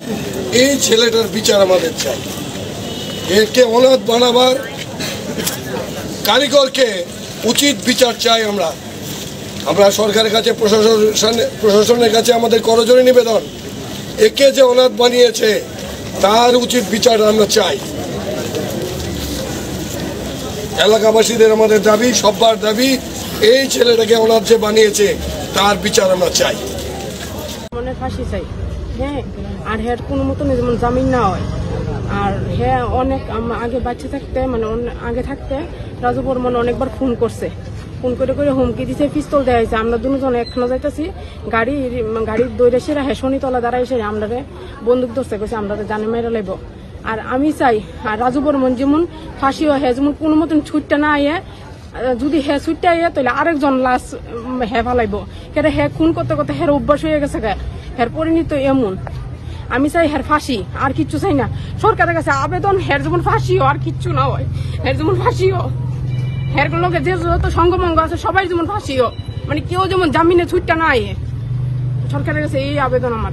এই ছেলেটার বিচার আমাদের চাই। একে অনাথ বানাবার কারিগরকে উচিত বিচার চাই। আমরা সরকারের কাছে, প্রশাসনের কাছে আমাদের করজোড়ে নিবেদন, একে যে অনাথ বানিয়েছে তার উচিত বিচার আমরা চাই। এলাকাবাসীদের আমাদের দাবি, সবার দাবি, এই ছেলেটাকে অনাথ যে বানিয়েছে তার বিচার আমরা চাই। মানে ফাঁসি চাই, হ্যাঁ। আর হ্যাঁ কোনো মতন যেমন জামিন না হয়। আর হ্যাঁ অনেক আগে বাচ্চা থাকতে, মানে আগে থাকতে রাজু বর্মন অনেকবার ফোন করছে, ফোন করে করে হুমকি দিছে, পিস্তল দেওয়া হয়েছে। আমরা দুজন একখানে যাইতেছি, গাড়ির দৌড়ে সেরা হ্যাঁ শনিতলা দাঁড়াইছে, আমরা বন্দুক ধরছে, কইছে আমরা জানে মেরে লাইব। আর আমি চাই আর রাজু বর্মন যেমন ফাঁসি হয়, যেমন কোনো মতন ছুটটা না আইয়ে, যদি হ্যাঁ ছুটতে আইয়ে তাহলে আরেকজন লাশ হ্যাঁ ফালাইব। কেন হ্যাঁ খুন করতে করতে হ্যাঁ অভ্যাস হয়ে গেছে, হ্যাঁ পরিণত এমন। আমি চাই হ্যাঁ ফাঁসি, আর কিচ্ছু চাই না। সরকারের কাছে আবেদন, হ্যাঁ যেমন ফাঁসিও, আর কিচ্ছু না হয়, হ্যাঁ যেমন ফাঁসিও। হ্যাঁ লোকে যে যত সঙ্গমঙ্গ আছে সবাই যেমন ফাঁসিও, মানে কেউ যেমন জামিনে ছুটটা না আইয়ে। সরকারের কাছে এই আবেদন আমার।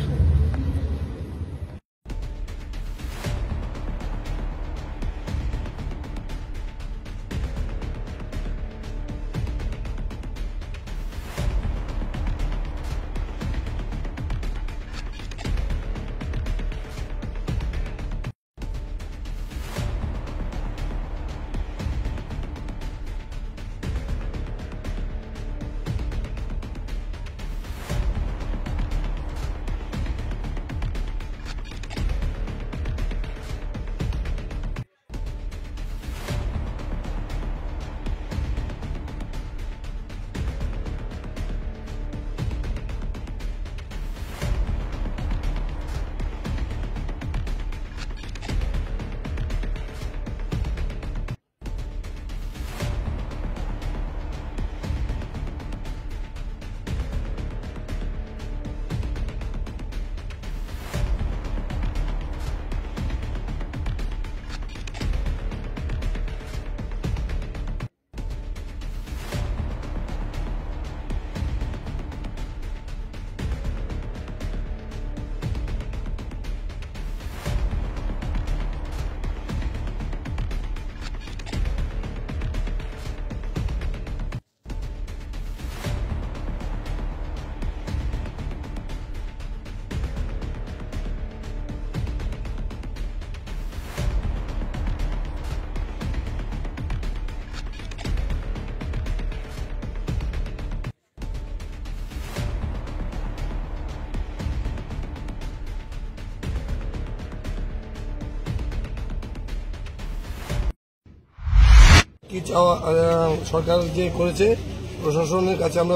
কি চাওয়া সরকার যে করেছে, প্রশাসনের কাছে আমরা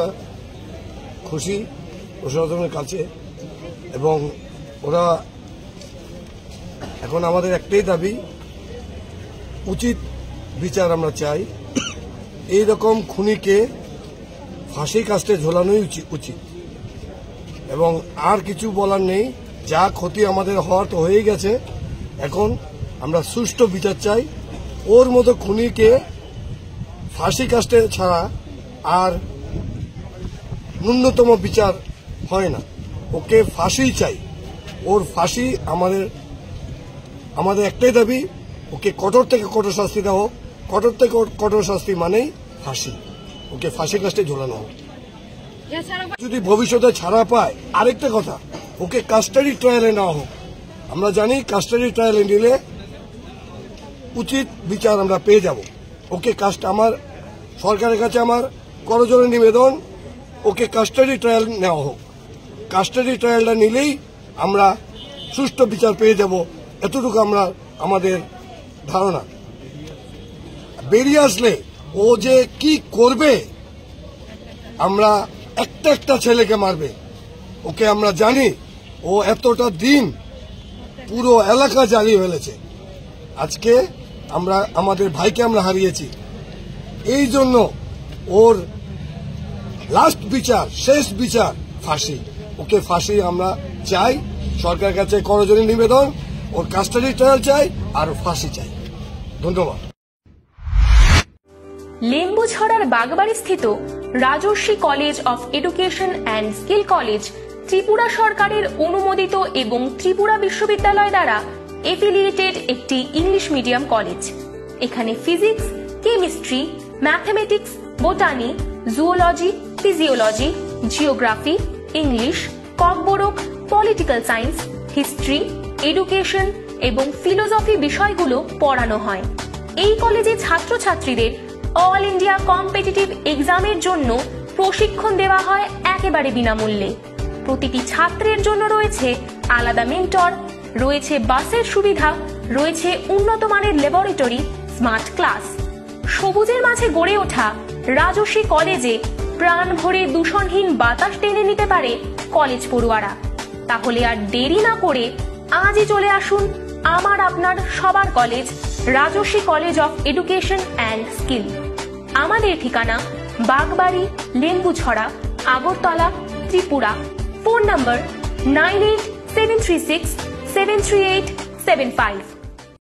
খুশি, প্রশাসনের কাছে। এবং ওরা এখন আমাদের একটাই দাবি, উচিত বিচার আমরা চাই। এই রকম খুনিকে ফাঁসি কাস্টে ঝোলানোই উচিত। এবং আর কিছু বলার নেই, যা ক্ষতি আমাদের হওয়ার তো হয়েই গেছে। এখন আমরা সুষ্ঠু বিচার চাই। ওর মতো খুনিকে ফাঁসি কাস্টে ছাড়া আর ন্যূনতম বিচার হয় না। ওকে ফাঁসি চাই, ওর ফাঁসি আমাদের একটাই দাবি, ওকে কঠোর থেকে কঠোর শাস্তি দেওয়া হোক। কঠোর থেকে কঠোর শাস্তি মানেই ফাঁসি, ওকে ফাঁসি কাস্টে ঝোলানো হোক। যদি ভবিষ্যতে ছাড়া পায়, আরেকটা কথা, ওকে কাস্টাডি ট্রায়ালে নেওয়া হোক। আমরা জানি কাস্টাডি ট্রায়ালে নিলে উচিত বিচার আমরা পেয়ে যাব। ওকে আমার সরকারের কাছে আমার করজোড়ে নিবেদন, ওকে কাস্টাডি ট্রায়াল নেওয়া হোক। কাস্টাডি ট্রায়ালটা নিলেই আমরা সুষ্ঠু বিচার পেয়ে যাব, এতটুকু আমাদের ধারণা। বেরিয়ে আসলে ও যে কি করবে, আমরা একটা ছেলেকে মারবে, ওকে আমরা জানি। ও এতটা দিন পুরো এলাকা জ্বালিয়ে ফেলেছে। আজকে আমাদের ভাইকে আমরা হারিয়েছি। এই জন্য ওর লাস্ট বিচার, শেষ বিচার ফাঁসি। ওকে ফাঁসি আমরা চাই। সরকারের কাছে করজোড়ে নিবেদন, ওর কাস্টাডি ট্রায়াল চাই আর ফাঁসি চাই। ধন্যবাদ। লেম্বুছড়ার বাগবাড়ি স্থিত Rajarshi college of education and skill college Tripura সরকারের অনুমোদিত এবং ত্রিপুরা বিশ্ববিদ্যালয় দ্বারা এফিলিয়েটেড একটি ইংলিশ মিডিয়াম কলেজ। এখানে physics, chemistry, mathematics, botany, zoology, physiology, geography, English, Kokborok, political science, history, education এবং ফিলোসফি বিষয়গুলো পড়ানো হয়। এই কলেজে ছাত্রছাত্রীদের অল ইন্ডিয়া কম্পিটিটিভ এক্সামের জন্য প্রশিক্ষণ দেওয়া হয় একেবারে বিনামূল্যে। প্রতিটি ছাত্রের জন্য রয়েছে আলাদা মেন্টর, রয়েছে বাসের সুবিধা, রয়েছে উন্নত মানের ল্যাবরেটরি, স্মার্ট ক্লাস। সবুজের মাঝে গড়ে ওঠা রাজস্বী কলেজে প্রাণ ভরে দূষণহীন বাতাস টেনে নিতে পারে কলেজ পড়ুয়ারা। তাহলে আর দেরি না করে আজই চলে আসুন আমার আপনার সবার college, Rajarshi college of education and skill. আমাদের ঠিকানা বাগবাড়ি, লেম্বুছড়া, আগরতলা, ত্রিপুরা। Phone number 9873673875।